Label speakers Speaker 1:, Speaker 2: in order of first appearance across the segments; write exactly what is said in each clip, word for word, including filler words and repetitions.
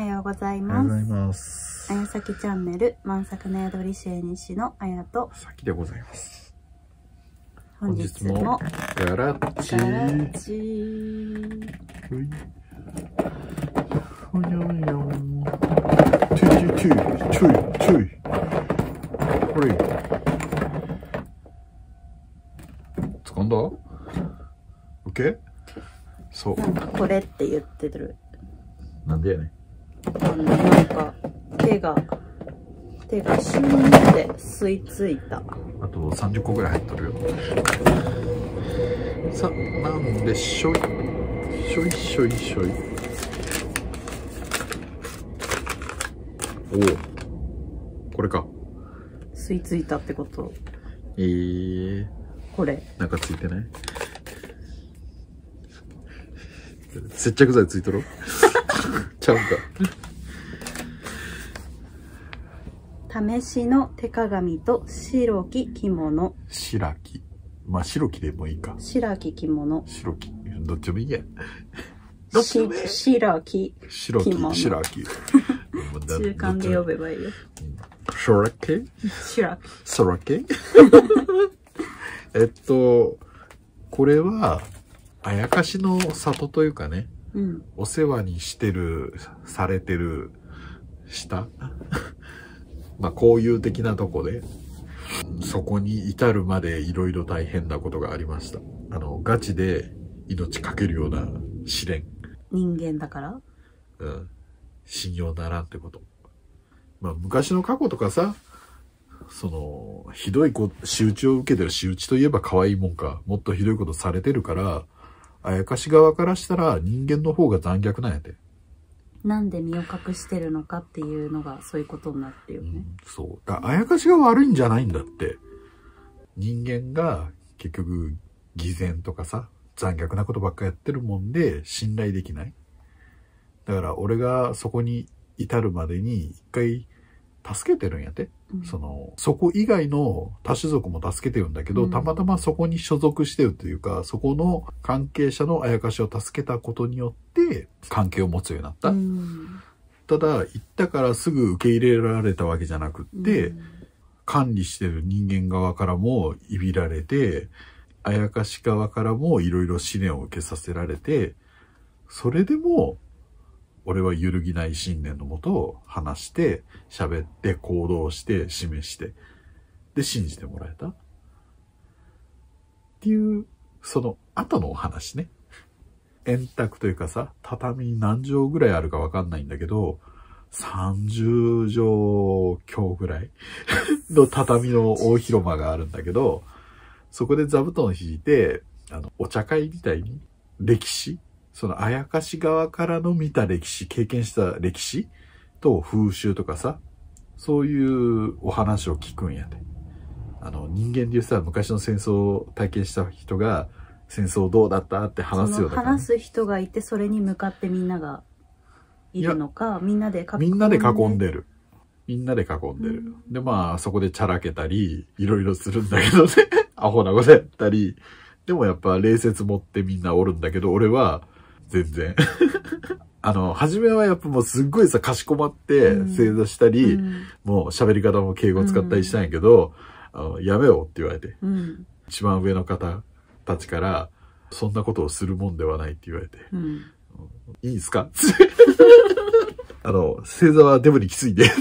Speaker 1: おはようござい
Speaker 2: おはよう
Speaker 1: ます。
Speaker 2: ございます。
Speaker 1: あやさきチャンネル満作の宿り支援西のあやと
Speaker 2: さきでございます。
Speaker 1: 本日も
Speaker 2: ガラッチ
Speaker 1: ガラ
Speaker 2: ー。
Speaker 1: ッチー。
Speaker 2: ほい。ほにょにょ。トゥトゥトゥトゥトゥ。ほれ。掴んだ？オッケー？そう。
Speaker 1: なんかこれって言ってる。
Speaker 2: なんでやねん。
Speaker 1: なんか手が手がシューンって吸い付いた。
Speaker 2: あとさんじゅっこぐらい入っとるよ。さあ、なんでしょい。しょいしょいしょい。おお。これか。
Speaker 1: 吸い付いたってこと。
Speaker 2: えー。
Speaker 1: これ。
Speaker 2: なんかついてない？接着剤ついとる？ちゃうか。
Speaker 1: 試しの手鏡と白き着物。
Speaker 2: 白き。まあ白きでもいいか。
Speaker 1: 白き着物。
Speaker 2: 白き。どっちもいいや。どっちもいい。
Speaker 1: 白き
Speaker 2: 白き。白き。
Speaker 1: 中間で呼べばいいよ。
Speaker 2: 白き。
Speaker 1: 白き。
Speaker 2: 白き。えっと、これは、あやかしの里というかね、うん、お世話にしてる、されてる、下まあ、こういう的なとこで、そこに至るまでいろいろ大変なことがありました。あの、ガチで命かけるような試練。
Speaker 1: 人間だから？
Speaker 2: うん。信用ならんってこと。まあ、昔の過去とかさ、その、ひどいこ、仕打ちを受けてる仕打ちといえば可愛いもんか、もっとひどいことされてるから、あやかし側からしたら人間の方が残虐なんやて。
Speaker 1: なんで身を隠してるのかっていうのがそういうことになってるよね。うん、
Speaker 2: そう。だあやかしが悪いんじゃないんだって。人間が結局偽善とかさ、残虐なことばっかやってるもんで信頼できない。だから俺がそこに至るまでに一回助けてるんやて。うん、その、そこ以外の他種族も助けてるんだけど、うん、たまたまそこに所属してるというか、そこの関係者のあやかしを助けたことによって関係を持つようになった。うん、ただ、行ったからすぐ受け入れられたわけじゃなくって、うん、管理してる人間側からもいびられて、あやかし側からもいろいろ試練を受けさせられて、それでも、俺は揺るぎない信念のもとを話して、喋って、行動して、示して、で、信じてもらえたっていう、その後のお話ね。円卓というかさ、畳何畳ぐらいあるかわかんないんだけど、さんじゅうじょう強ぐらいの畳の大広間があるんだけど、そこで座布団を引いて、あの、お茶会みたいに歴史そのあやかし側からの見た歴史、経験した歴史と風習とかさ、そういうお話を聞くんやで。あの、人間でいうさ、昔の戦争を体験した人が、戦争どうだったって話すような、ね。
Speaker 1: 話す人がいて、それに向かってみんながいるのか、みんなで囲んで。
Speaker 2: みんなで囲んでる。みんなで囲んでる。うん、で、まあ、そこでチャラけたり、いろいろするんだけどね。アホなことやったり。でもやっぱ、礼節持ってみんなおるんだけど、俺は、全然。あの、初めはやっぱもうすっごいさ、かしこまって正座したり、うん、もう喋り方も敬語使ったりしたんやけど、うん、あのやめようって言われて、うん、一番上の方たちから、そんなことをするもんではないって言われて、うん、いいんすかあの、正座はデブにきついんで。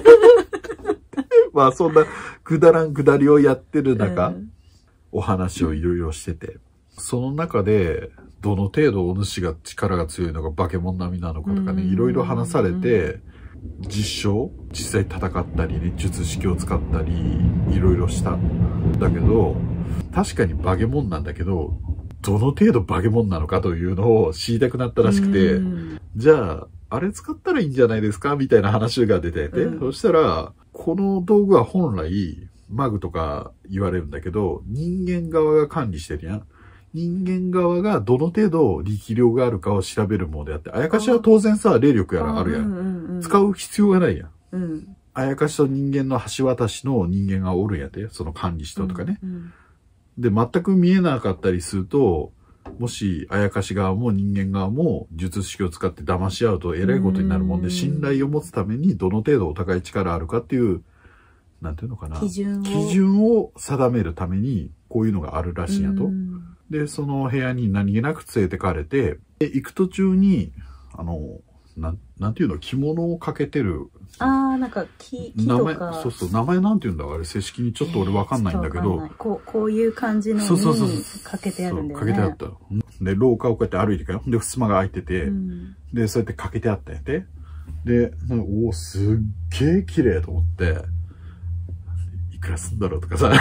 Speaker 2: まあそんなくだらんくだりをやってる中、うん、お話をいろいろしてて、その中で、どの程度お主が力が強いのか化け物並みなのかとかね、いろいろ話されて、実証実際戦ったりね、術式を使ったり、いろいろしたんだけど、確かに化け物なんだけど、どの程度化け物なのかというのを知りたくなったらしくて、じゃあ、あれ使ったらいいんじゃないですかみたいな話が出てて、うん、そしたら、この道具は本来、マグとか言われるんだけど、人間側が管理してるやん。人間側がどの程度力量があるかを調べるものであって、あやかしは当然さ、霊力やらあるやん。うんうんうん、使う必要がないやん。うん、あやかしと人間の橋渡しの人間がおるんやで、その管理人とかね。うんうん、で、全く見えなかったりすると、 もし、あやかし側も人間側も術式を使って騙し合うとえらいことになるもんで、信頼を持つためにどの程度お互い力あるかっていう、なんていうのかな。
Speaker 1: 基準を。
Speaker 2: 基準を定めるために、こういうのがあるらしいんやと。で、その部屋に何気なく連れてかれて、で、行く途中に、あの、なん、なんていうの、着物をかけてる。
Speaker 1: ああ、なんか木、木とか。
Speaker 2: 名前、そうそう、名前なんていうんだあれ、正式にちょっと俺わかんないんだけど。
Speaker 1: えー、こう、こういう感じのにかけてあるんだよね。
Speaker 2: かけてあった。で、廊下をこうやって歩いていくよ。で、襖が開いてて、うん、で、そうやってかけてあったんやて。で、おお、すっげえ綺麗と思って、いくらすんだろうとかさ。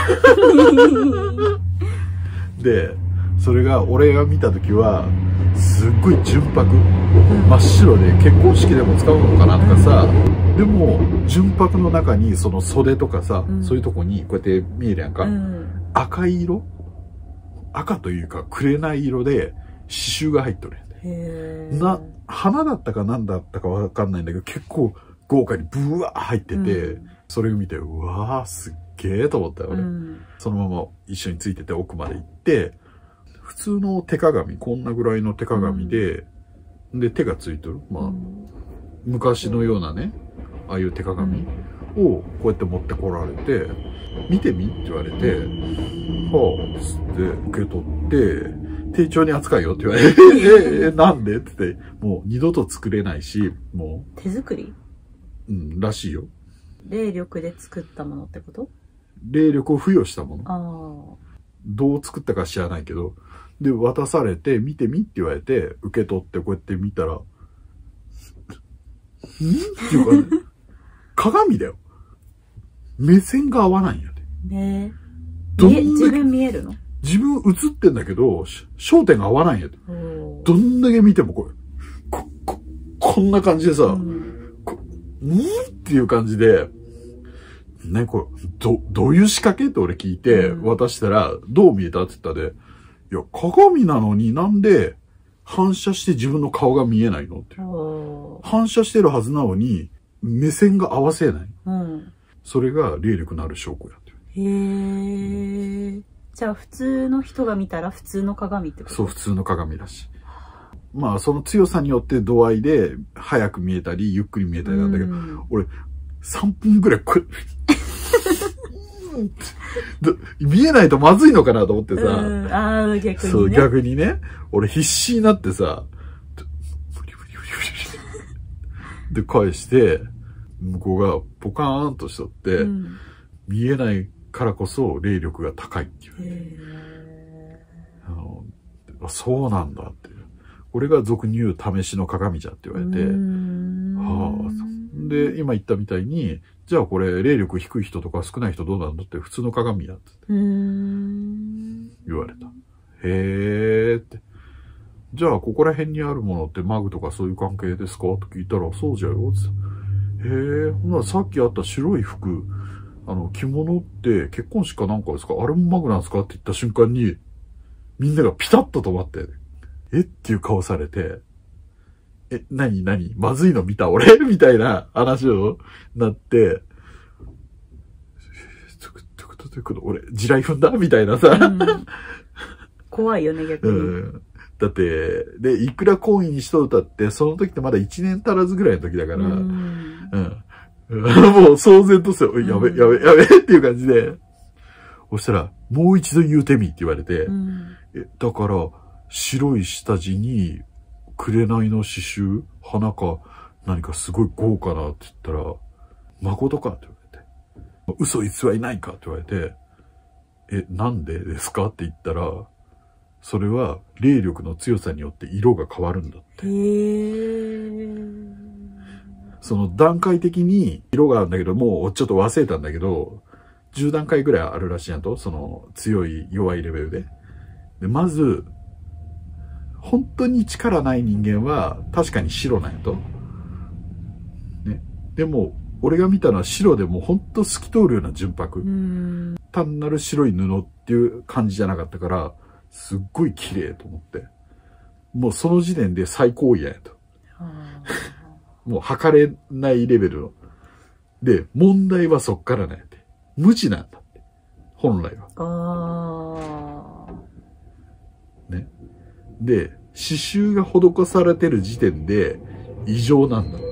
Speaker 2: で、それが、俺が見たときは、すっごい純白。真っ白で結婚式でも使うのかなとかさ。でも、純白の中にその袖とかさ、うん、そういうとこにこうやって見えるやんか。うん、赤い色赤というか、紅色で刺繍が入っとるやん。な、花だったか何だったかわかんないんだけど、結構豪華にブワー入ってて、うん、それを見て、うわー、すっげーと思ったよ、俺。うん、そのまま一緒についてて奥まで行って、普通の手鏡、こんなぐらいの手鏡で、うん、で、手がついてる。まあ、うん、昔のようなね、ああいう手鏡をこうやって持ってこられて、見てみって言われて、はあ、つって受け取って、丁重に扱いよって言われて、え、え、なんでって言って、もう二度と作れないし、も
Speaker 1: う。手作り？
Speaker 2: うん、らしいよ。
Speaker 1: 霊力で作ったものってこと？
Speaker 2: 霊力を付与したもの。
Speaker 1: ああ。
Speaker 2: どう作ったか知らないけど、で、渡されて、見てみって言われて、受け取ってこうやって見たら、んっていうかね、鏡だよ。目線が合わないんやで。
Speaker 1: ねえ。どんだけ自分見えるの？
Speaker 2: 自分映ってんだけど、焦点が合わないんやで。どんだけ見てもこれ、こ、こ、こんな感じでさ、うん、こんっていう感じで、ね、これ、ど、どういう仕掛けって俺聞いて、渡したら、どう見えたって言ったで、いや、鏡なのになんで反射して自分の顔が見えないのって。反射してるはずなのに、目線が合わせない。うん、それが霊力のある証拠やって。
Speaker 1: へー。じゃあ普通の人が見たら普通の鏡ってこと？
Speaker 2: そう、普通の鏡だし。まあ、その強さによって度合いで、早く見えたり、ゆっくり見えたりなんだけど、うん、俺、さんぷんぐらいこれ、見えないとまずいのかなと思ってさ。
Speaker 1: うん、ああ、逆にね。
Speaker 2: そう、逆にね。俺必死になってさ、で、返して、向こうがポカーンとしとって、うん、見えないからこそ霊力が高いっていう。あのそうなんだって。これが俗に言う試しの鏡じゃって言われて、はあ、で、今言ったみたいに、じゃあこれ霊力低い人とか少ない人どうなんだって普通の鏡やって言われた。へーって。じゃあここら辺にあるものってマグとかそういう関係ですかと聞いたら、そうじゃよって。へー、ほんならさっきあった白い服、あの着物って結婚式かなんかですか？あれもマグなんですかって言った瞬間に、みんながピタッと止まって、えっていう顔されて、え、なになにまずいの見た俺みたいな話をなって、俺、地雷踏んだみたいなさ、うん。
Speaker 1: 怖いよね、逆に。うん、
Speaker 2: だって、で、いくら懇意にしとうたって、その時ってまだいちねん足らずぐらいの時だから、うん。うん、もう騒然とする。やべ、やべ、やべっていう感じで、そしたら、もう一度言うてみって言われて、うん、え、だから、白い下地に、紅の刺繍、花か、何かすごい豪華なって言ったら、誠かって言われて、嘘偽りないかって言われて、え、なんでですかって言ったら、それは霊力の強さによって色が変わるんだって。へー。その段階的に色があるんだけど、もうちょっと忘れたんだけど、じゅう段階ぐらいあるらしいやんと、その強い弱いレベルで。で、まず、本当に力ない人間は確かに白なんやと。ね。でも、俺が見たのは白でも本当透き通るような純白。単なる白い布っていう感じじゃなかったから、すっごい綺麗と思って。もうその時点で最高位やんやと。もう測れないレベルの。で、問題はそっからなんやて。無知なんだって。本来は。ね。 で、刺繍が施されてる時点で異常なんだって。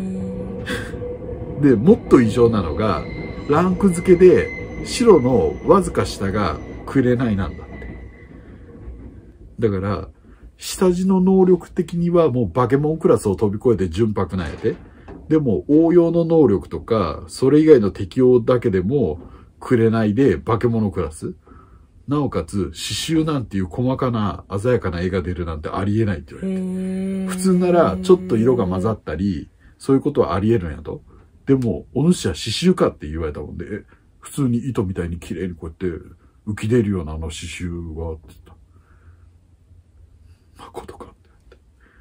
Speaker 2: で、もっと異常なのが、ランク付けで白のわずか下が紅なんだって。だから、下地の能力的にはもうバケモンクラスを飛び越えて純白なんやで。でも応用の能力とか、それ以外の適応だけでも紅でバケモノクラス。なおかつ、刺繍なんていう細かな鮮やかな絵が出るなんてありえないって言われて。普通ならちょっと色が混ざったり、そういうことはありえるんやと。でも、お主は刺繍かって言われたもんで、え普通に糸みたいに綺麗にこうやって浮き出るようなあの刺繍が、って言った。まことかって言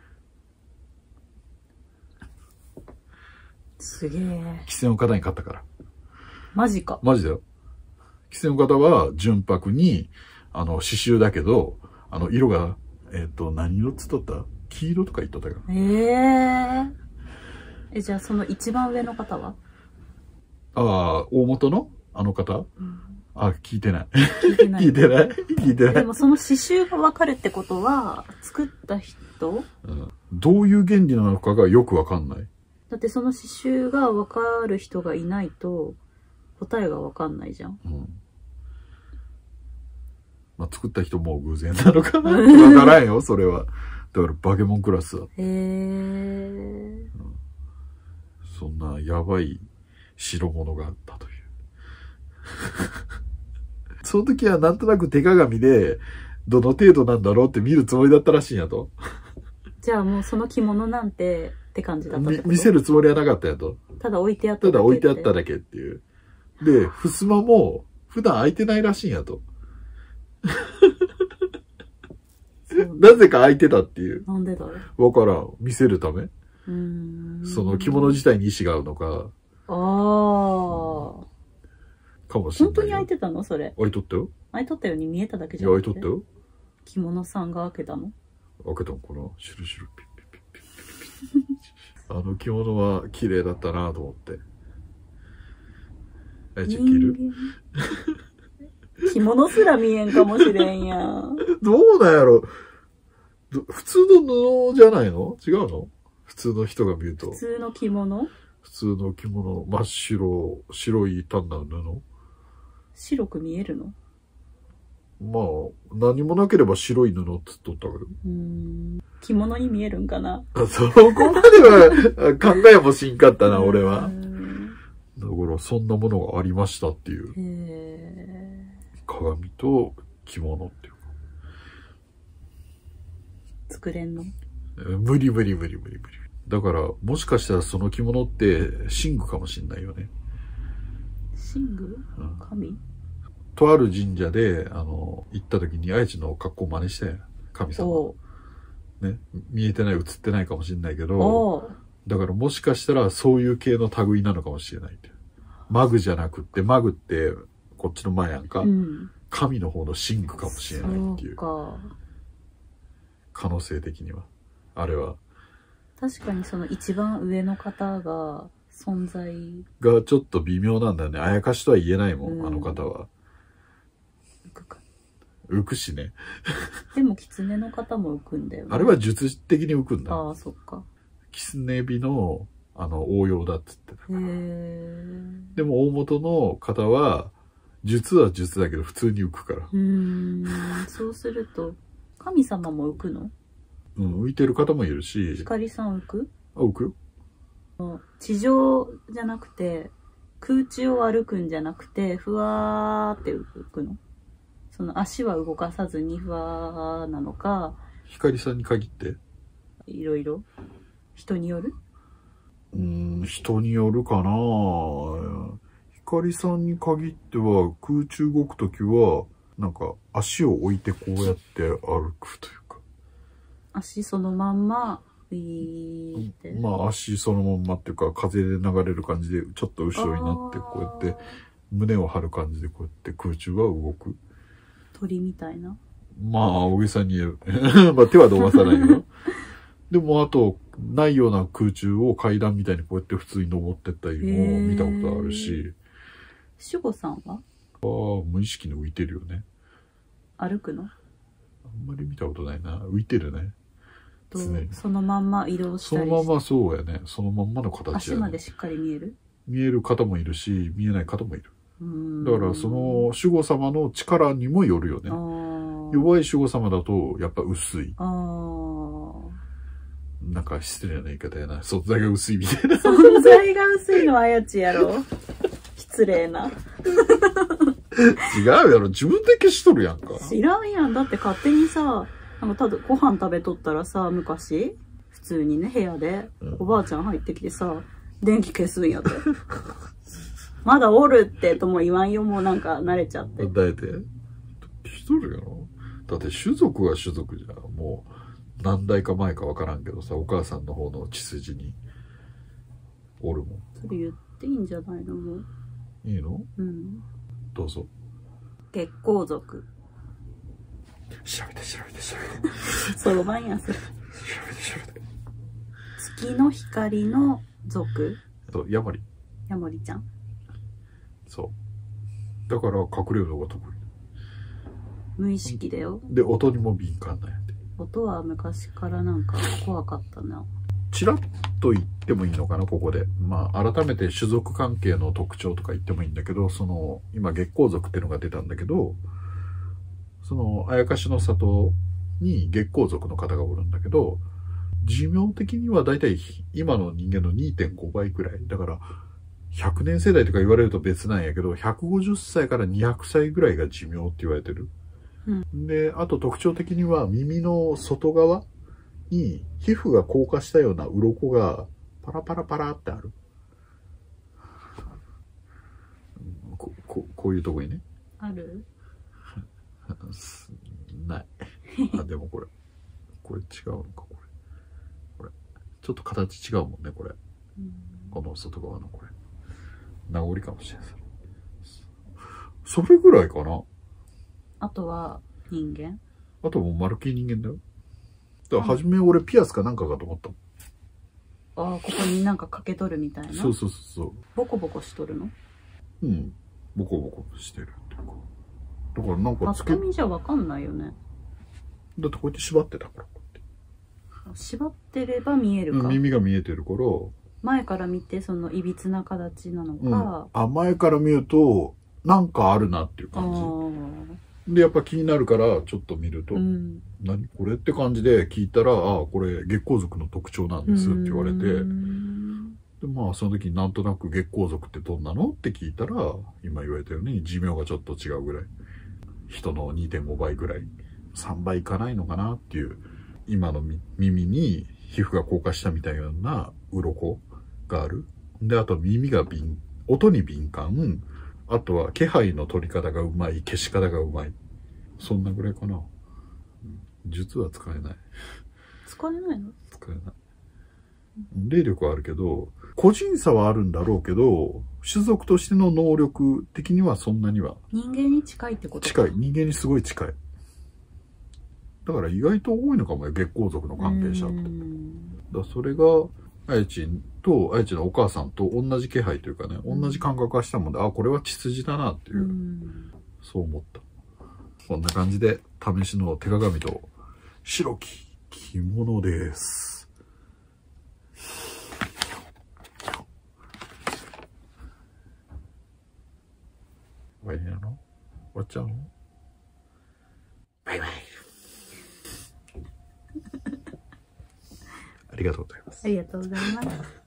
Speaker 2: って。
Speaker 1: すげえ。
Speaker 2: 規制の方に買ったから。
Speaker 1: マジか。
Speaker 2: マジだよ。規制の方は純白に、あの、刺繍だけど、あの、色が、えっと、何色っつっとった？黄色とか言っとったよ。
Speaker 1: ええー。え、じゃあその一番上の方は？
Speaker 2: ああ、大元のあの方、うん、あ、聞いてない。
Speaker 1: 聞いてない。
Speaker 2: 聞いてない聞いてない。
Speaker 1: でもその刺繍がわかるってことは、作った人、
Speaker 2: うん、どういう原理なのかがよくわかんない。
Speaker 1: だってその刺繍がわかる人がいないと、答えがわかんないじゃん。うん。
Speaker 2: まあ、作った人も偶然なのかなわからんよ、それは。だからバケモンクラスだ。へえ、うん。そんなやばい代物があったという。その時はなんとなく手鏡で、どの程度なんだろうって見るつもりだったらしいんやと。
Speaker 1: じゃあもうその着物なんてって感じだったってこと？
Speaker 2: 見せるつもりはなかったやと。
Speaker 1: ただ置いてあっただけ。
Speaker 2: ただ置いてあっただけっていう。で、襖も普段開いてないらしいんやと。なぜか開いてたっていう。
Speaker 1: なんでだろ
Speaker 2: うわからん。見せるため。うーん、その着物自体に意志があるのか。ああ。かもしれない。
Speaker 1: 本当に開いてたのそれ。
Speaker 2: 開いとったよ。
Speaker 1: 開いとったように見えただけじゃなくて。
Speaker 2: いや、開いとったよ。
Speaker 1: 着物さんが開けたの？
Speaker 2: 開けたのかな。シュルシュルピッピッピッピッピッピッ。あの着物は綺麗だったなと思って。え、じゃあ着る？
Speaker 1: 着物すら見えんかもしれんやん。
Speaker 2: どうなんやろ。普通の布じゃないの？違うの？普通の人が見ると。
Speaker 1: 普通の着物？
Speaker 2: 普通の着物、真っ白、白い単なる布。
Speaker 1: 白く見えるの？
Speaker 2: まあ、何もなければ白い布って言っとったけど。
Speaker 1: うーん。着物に見えるんかな？
Speaker 2: そこまでは考えもしんかったな、俺は。だから、そんなものがありましたっていう。へー。鏡と着物っていうか。
Speaker 1: 作れんの？
Speaker 2: 無理無理無理無理無理。だから、もしかしたらその着物って神具かもしんないよね。
Speaker 1: 神具？うん、神？
Speaker 2: とある神社で、あの、行った時に愛知の格好を真似して、神様。ね、見えてない、映ってないかもしれないけど、だからもしかしたらそういう系の類なのかもしれないって。マグじゃなくって、マグってこっちの前やんか、うん、神の方の神具かもしれないっていう。か可能性的には。あれは。
Speaker 1: 確かにその一番上の方が存在
Speaker 2: がちょっと微妙なんだよね。あやかしとは言えないもん、うん、あの方は。
Speaker 1: 浮くか。
Speaker 2: 浮くしね。
Speaker 1: でも狐の方も浮くんだよね。
Speaker 2: あれは術的に浮くんだ。
Speaker 1: ああ、そっか。
Speaker 2: 狐火の、あの、応用だっつってた。へー。でも大元の方は、術は術だけど普通に浮くから。うー
Speaker 1: ん。そうすると、神様も浮くの？
Speaker 2: うん、浮いてる方もいるし。
Speaker 1: 光さん浮く？
Speaker 2: あ、浮く
Speaker 1: よ。地上じゃなくて、空中を歩くんじゃなくて、ふわーって浮くの？その足は動かさずにふわーなのか。
Speaker 2: 光さんに限って
Speaker 1: いろいろ人による？
Speaker 2: うーん、人によるかな。光さんに限っては、空中動くときは、なんか足を置いてこうやって歩くというか。
Speaker 1: 足そのまんま、ウィーって。
Speaker 2: まあ足そのまんまっていうか、風で流れる感じで、ちょっと後ろになって、こうやって、胸を張る感じでこうやって空中は動く。
Speaker 1: 鳥みたいな。
Speaker 2: まあ、大げさに言う。まあ手は伸ばさないけど。でもあと、ないような空中を階段みたいにこうやって普通に登ってったりも見たことあるし。
Speaker 1: 守護さんは？
Speaker 2: ああ、無意識に浮いてるよね。
Speaker 1: 歩くの？
Speaker 2: んまり見たことないな。浮いてるね。
Speaker 1: と
Speaker 2: 常に
Speaker 1: そのまんま移動し
Speaker 2: そ
Speaker 1: たりして
Speaker 2: のままそうやね。そのまんまの形
Speaker 1: 足
Speaker 2: やね。
Speaker 1: までしっかり見える。
Speaker 2: 見える方もいるし、見えない方もいる。
Speaker 1: うーん
Speaker 2: だからその守護様の力にもよるよね
Speaker 1: あ。ー
Speaker 2: 弱い守護様だとやっぱ薄い。
Speaker 1: あー
Speaker 2: なんか失礼な言い方やな。存在が薄いみたいな。
Speaker 1: 存在が薄いのはあやちやろ。失礼な。
Speaker 2: 違うやろ。自分で消しとるやんか。
Speaker 1: 知らんやん。だって勝手にさ、なんかただご飯食べとったらさ、昔、普通にね、部屋で、おばあちゃん入ってきてさ、電気消すんやって。まだおるってとも言わんよ。もうなんか慣れちゃって。
Speaker 2: だえて消しとるやろ。だって種族は種族じゃん。もう何代か前かわからんけどさ、お母さんの方の血筋におるもん。
Speaker 1: それ言っていいんじゃないのもう。
Speaker 2: いいの？
Speaker 1: うん。
Speaker 2: どうぞ。
Speaker 1: 月光族。
Speaker 2: 調べて調べて調べて。
Speaker 1: そろばんやそれ。
Speaker 2: 調べて調べて。
Speaker 1: 月の光の族。
Speaker 2: そう、ヤモリ。
Speaker 1: ヤモリちゃん。
Speaker 2: そう。だから隠れるのが得意。
Speaker 1: 無意識だよ。
Speaker 2: で、音にも敏感なんやて。
Speaker 1: 音は昔からなんか怖かったな。
Speaker 2: チラッと言ってもいいのかな、ここで。まあ、改めて種族関係の特徴とか言ってもいいんだけど、その、今月光族っていうのが出たんだけど、その、あやかしの里に月光族の方がおるんだけど、寿命的にはだいたい今の人間の にてんご 倍くらい。だから、ひゃくねん世代とか言われると別なんやけど、ひゃくごじゅっさいからにひゃくさいぐらいが寿命って言われてる。
Speaker 1: うん、
Speaker 2: で、あと特徴的には耳の外側に皮膚が硬化したような鱗がパラパラパラってある。こ, こ, こういうとこにね。
Speaker 1: ある？
Speaker 2: ない。あ、でもこれ。これ違うのか、これ。これ。ちょっと形違うもんね、これ。
Speaker 1: うん、
Speaker 2: この外側のこれ。名残かもしれない。それぐらいかな。
Speaker 1: あとは人間？
Speaker 2: あともう丸っきり人間だよ。だから初め俺ピアスかなんかかと思ったもん。
Speaker 1: ああ、ここになんかかけとるみたいな。
Speaker 2: そうそうそうそう。
Speaker 1: ボコボコしとるの？
Speaker 2: うん。ボコボコしてるっていうか。だからなんか
Speaker 1: パ
Speaker 2: つけ、
Speaker 1: ッと見じゃわかんないよね。
Speaker 2: だってこうやって縛ってたから、こうやって。
Speaker 1: 縛ってれば見えるか。
Speaker 2: うん、耳が見えてるから。
Speaker 1: 前から見てそのいびつな形なの
Speaker 2: うん、
Speaker 1: か。
Speaker 2: あ、前から見ると、なんかあるなっていう
Speaker 1: あ
Speaker 2: 感じ。で、やっぱ気になるから、ちょっと見ると、
Speaker 1: うん、
Speaker 2: 何これって感じで聞いたら、あ、これ月光族の特徴なんですって言われて、で、まあ、その時になんとなく月光族ってどんなのって聞いたら、今言われたように寿命がちょっと違うぐらい。人の にてんご 倍ぐらい。さんばいいかないのかなっていう。今の耳に皮膚が硬化したみたいな鱗がある。で、あと耳が敏、音に敏感。あとは気配の取り方がうまい。消し方がうまい。そんなぐらいかな。術は使えない。
Speaker 1: 使えないの？
Speaker 2: 使えない。霊力はあるけど、個人差はあるんだろうけど、種族としての能力的にはそんなには。
Speaker 1: 人間に近いってこと？
Speaker 2: 近い。人間にすごい近い。だから意外と多いのかもよ、月光族の関係者って。だからそれが、あやちと、あやちのお母さんと同じ気配というかね、同じ感覚がしたもんで、あ、これは血筋だなっていう、うそう思った。こんな感じで、試しの手鏡と白き着物です。終わりなの？終わっちゃうの？バイバイ。ありがとうございます。
Speaker 1: ありがとうございます。